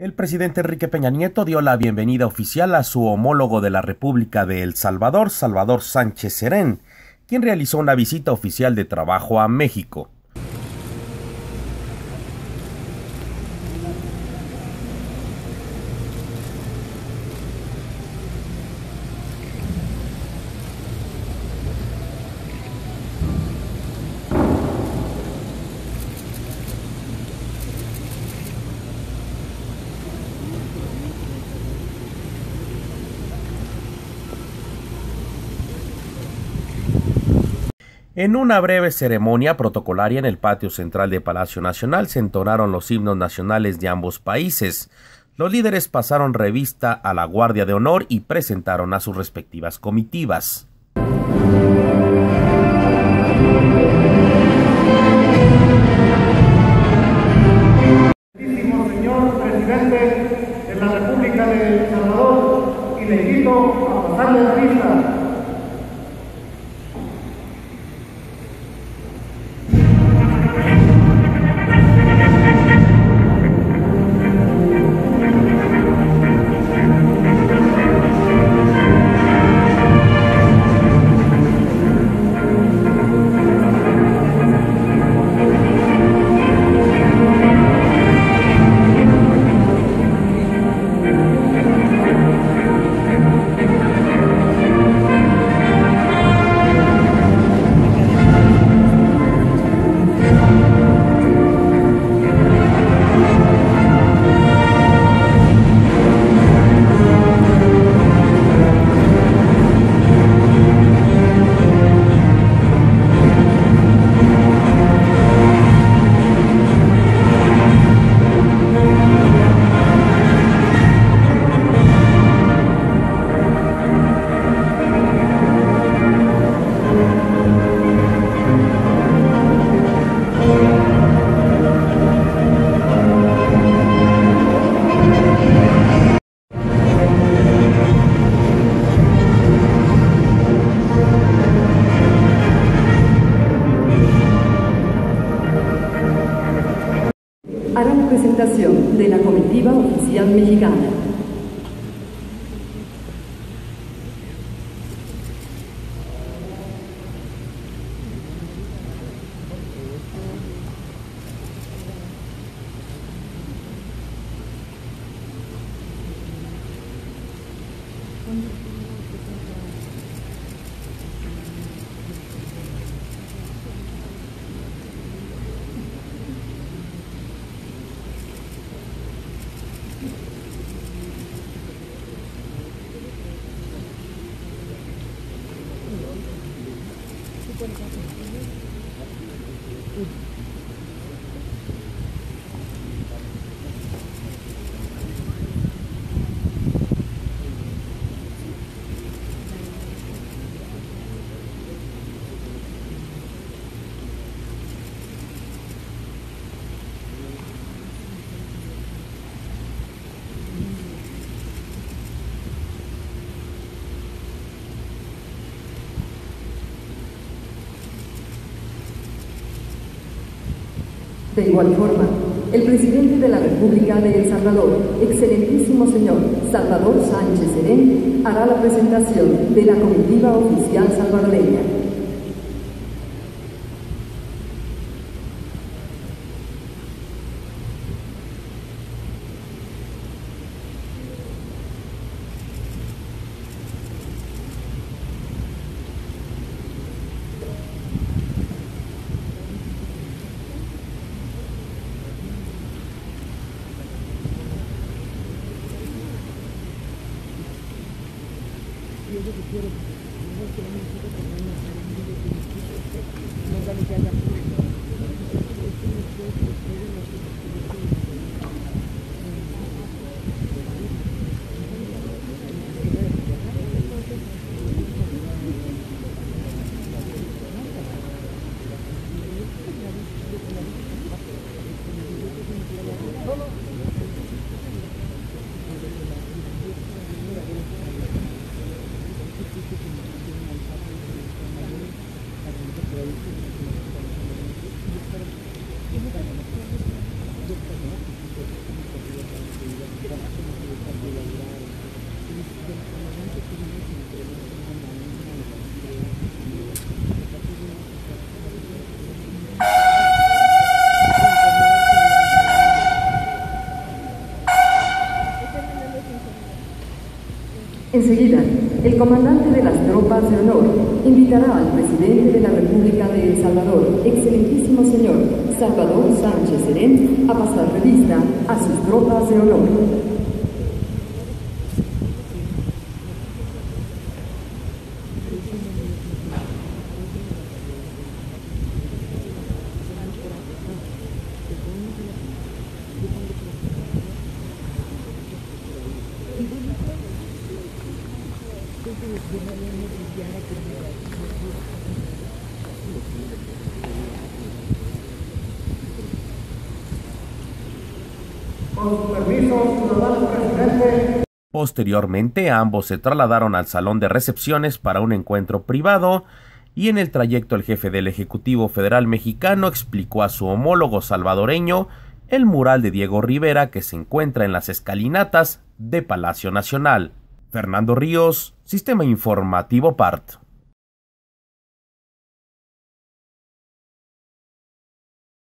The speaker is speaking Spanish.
El presidente Enrique Peña Nieto dio la bienvenida oficial a su homólogo de la República de El Salvador, Salvador Sánchez Serén, quien realizó una visita oficial de trabajo a México. En una breve ceremonia protocolaria en el patio central de Palacio Nacional se entonaron los himnos nacionales de ambos países. Los líderes pasaron revista a la Guardia de Honor y presentaron a sus respectivas comitivas. Señor presidente de la República de El Salvador, y le invito a pasarle la vista. Hará la presentación de la comitiva oficial mexicana. De igual forma, el presidente de la República de El Salvador, excelentísimo señor Salvador Sánchez Serén, hará la presentación de la comitiva oficial salvadoreña. Enseguida, el comandante de las tropas de honor invitará al presidente de la República de El Salvador, excelentísimo señor Salvador Sánchez Serén, a pasar revista a sus tropas de honor. Con su permiso, ciudadano presidente. Posteriormente, ambos se trasladaron al salón de recepciones para un encuentro privado y en el trayecto el jefe del Ejecutivo Federal mexicano explicó a su homólogo salvadoreño el mural de Diego Rivera que se encuentra en las escalinatas de Palacio Nacional. Fernando Ríos, Sistema Informativo PART.